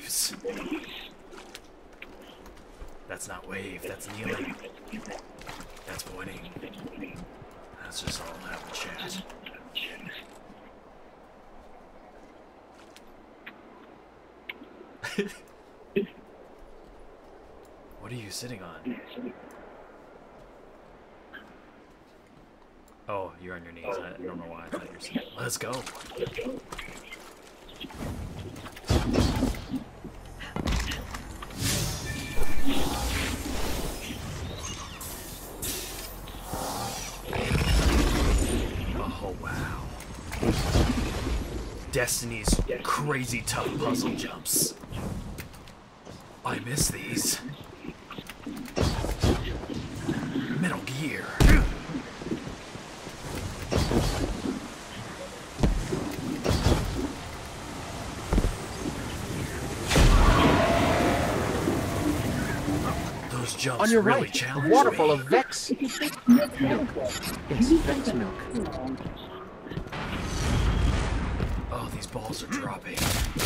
waves. That's not wave, that's kneeling. That's pointing. That's just all have a chat. What are you sitting on? Oh, you're on your knees. I don't know why I thought you were sitting. Let's go. Oh, wow. Destiny's crazy tough puzzle jumps. I miss these. Metal Gear. Those jumps on your really right, a challenge waterfall me. of Vex milk. Yes, Vex milk. Oh, these balls are dropping.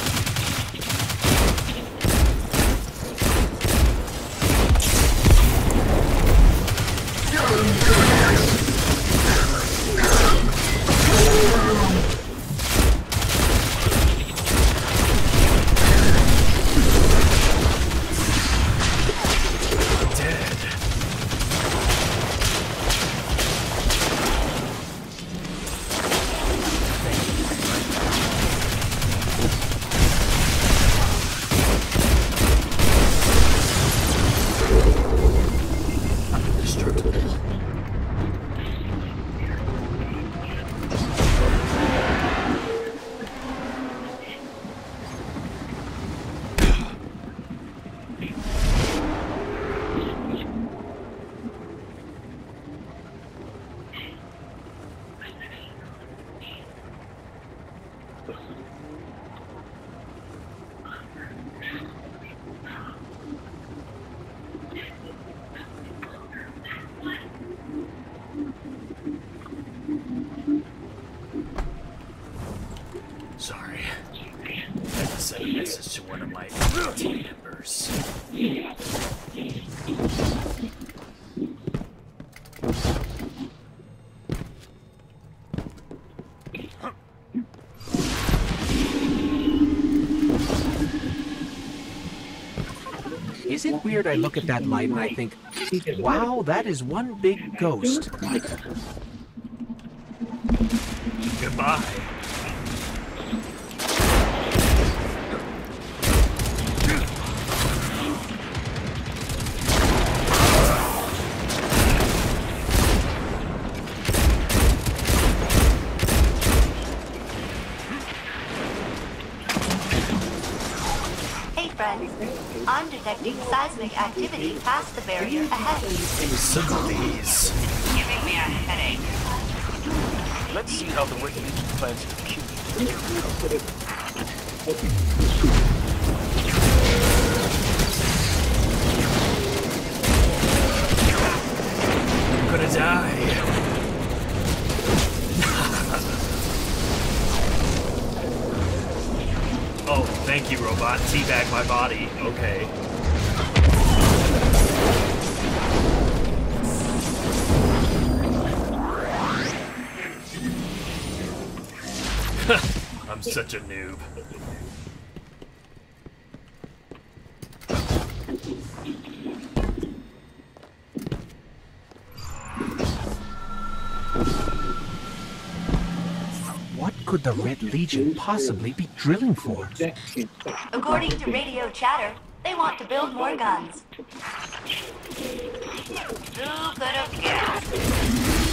Sorry. I had to send a message to one of my team members. Is it weird I look at that light and I think, wow, that is one big ghost. Goodbye. I'm detecting seismic activity past the barrier ahead. Some of these. Giving me a headache. Let's see how the Wicked Legion plans to kill I'm gonna die. Oh, thank you, robot. Teabag my body. Okay. I'm such a noob. What could the Red Legion possibly be drilling for? According to radio chatter, they want to build more guns. Who could have guessed?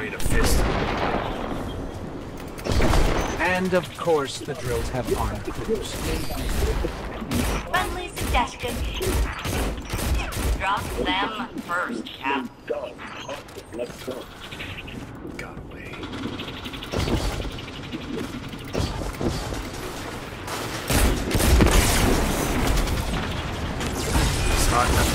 way to fist him. And of course, the drills have armed crews. Friendly suggestion. Drop them first, Cap. Got away. It's hot enough.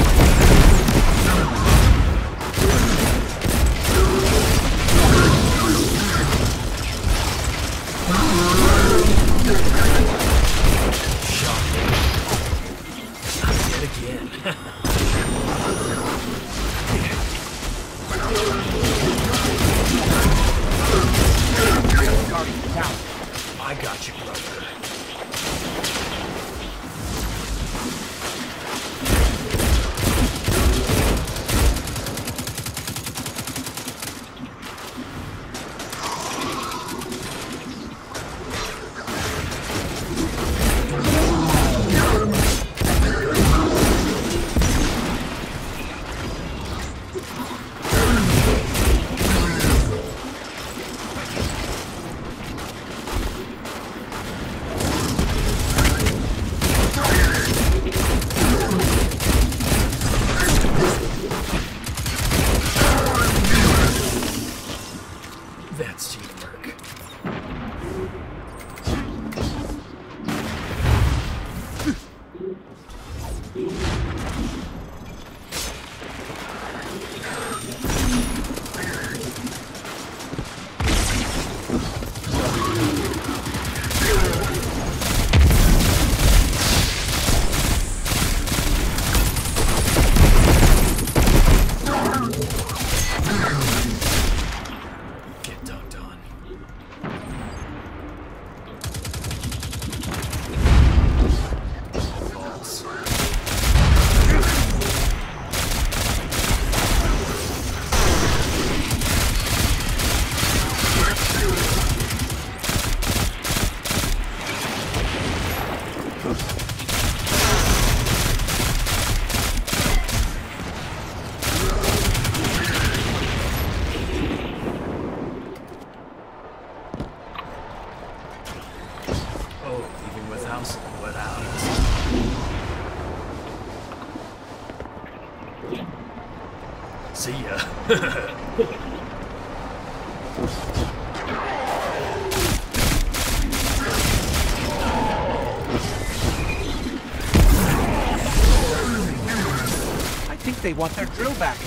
Yet again. I got you, brother. That's teamwork. Get dunked on. Balls. Oh, even without it. See ya. I think they want their drill back.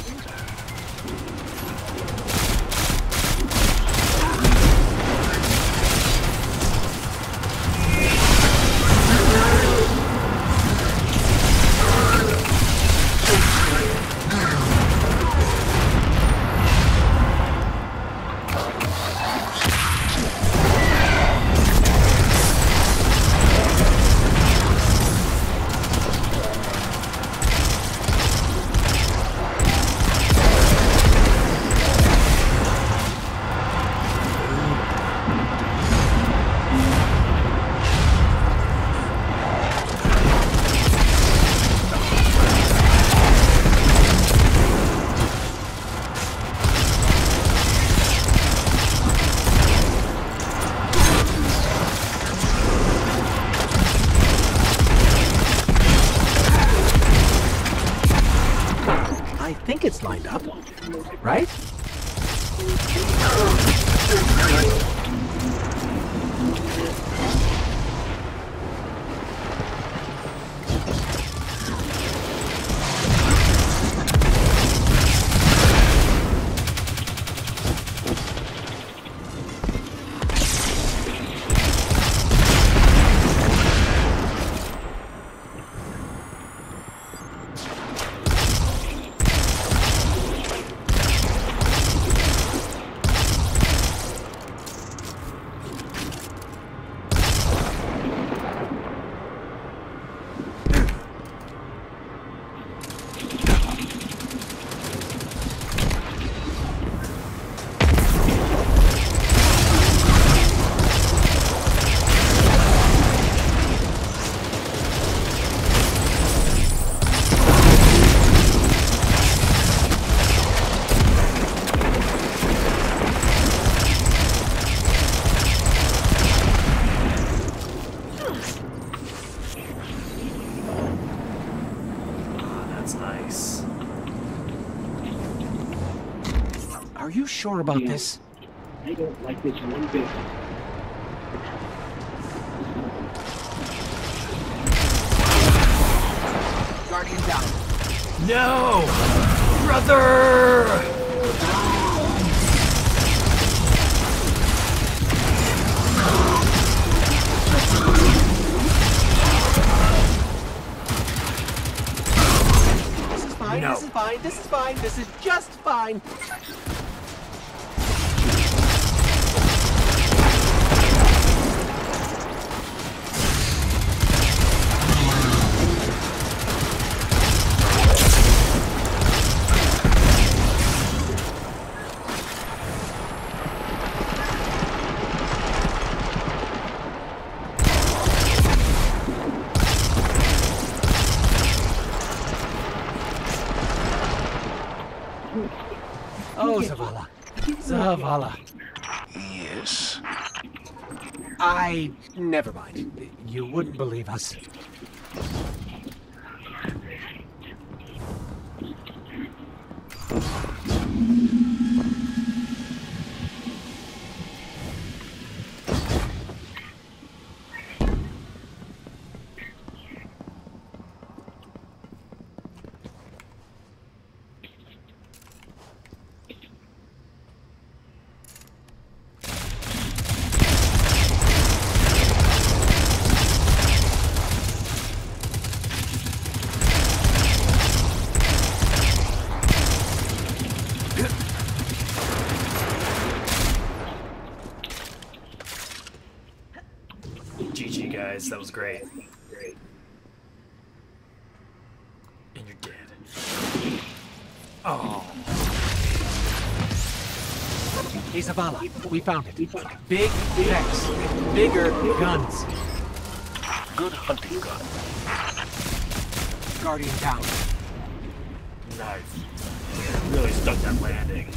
I think it's lined up, right? Are you sure about this? I don't like this one bit. Guardian down. No! Brother! This is fine, No. this is fine, this is fine, this is just fine. Oh, Zavala. Zavala. Yes. Never mind. You wouldn't believe us. GG, guys. That was great. And you're dead. Oh. Hey, Zavala, we found it. Big Vex. Bigger guns. Good hunting gun. Guardian down. Nice. Really stuck that landing.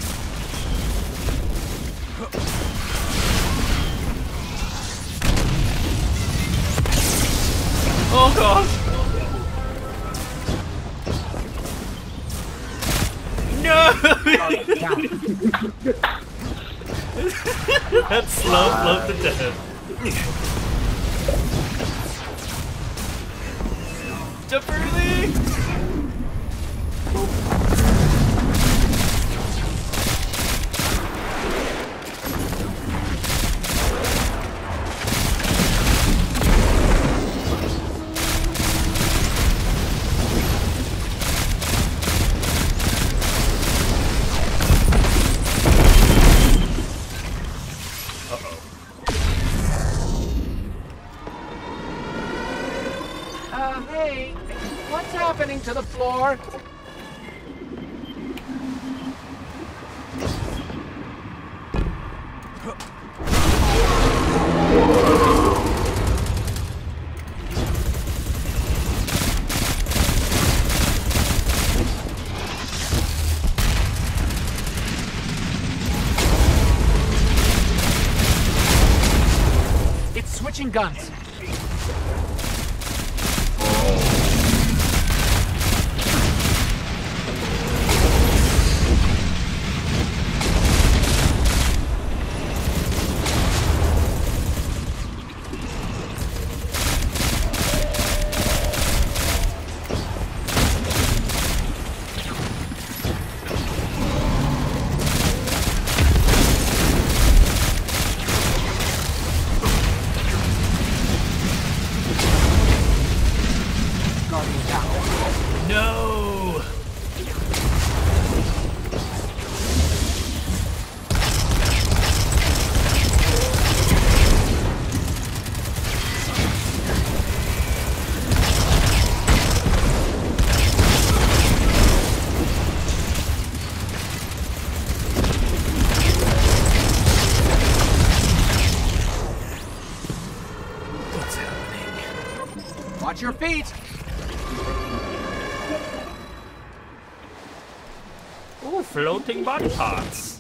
Oh god! No! Guardian down. That slow float to death. Jump early! Hey, what's happening to the floor? It's switching guns. Guardian down. No! What's happening? Watch your feet. Oh, floating body parts.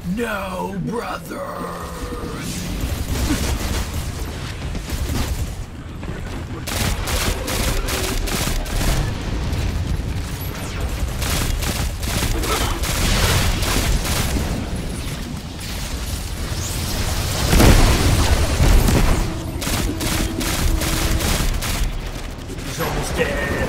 No, brother. He's almost dead.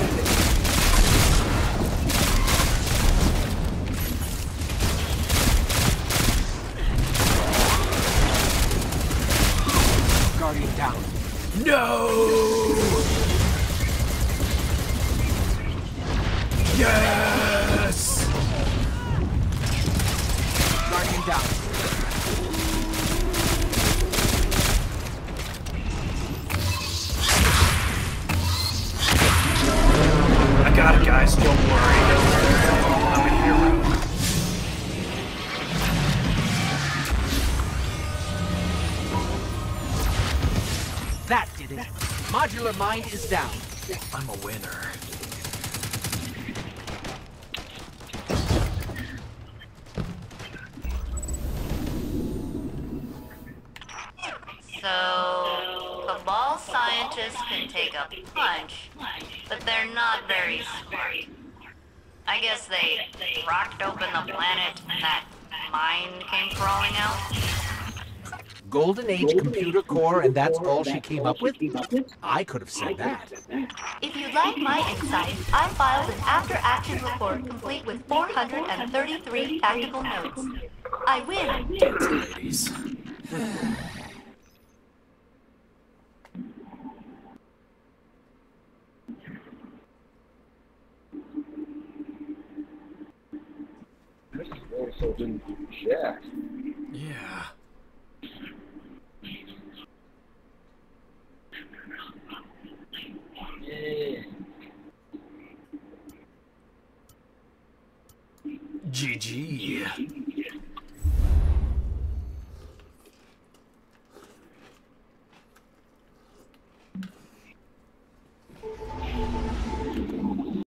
Guardian down. No! Yes! Guardian down. I got it, guys. Don't worry. I'm a hero. That did it. Modular mine is down. I'm a winner. So, Cabal scientists can take a punch, but they're not very smart. I guess they rocked open the planet and that mine came crawling out. Golden Age computer core, and that's all she came up with? I could have said that. If you'd like my insight, I filed an after-action report complete with 433 tactical notes. I win. Ladies. This also didn't do jack. Yeah. Yeah. GG.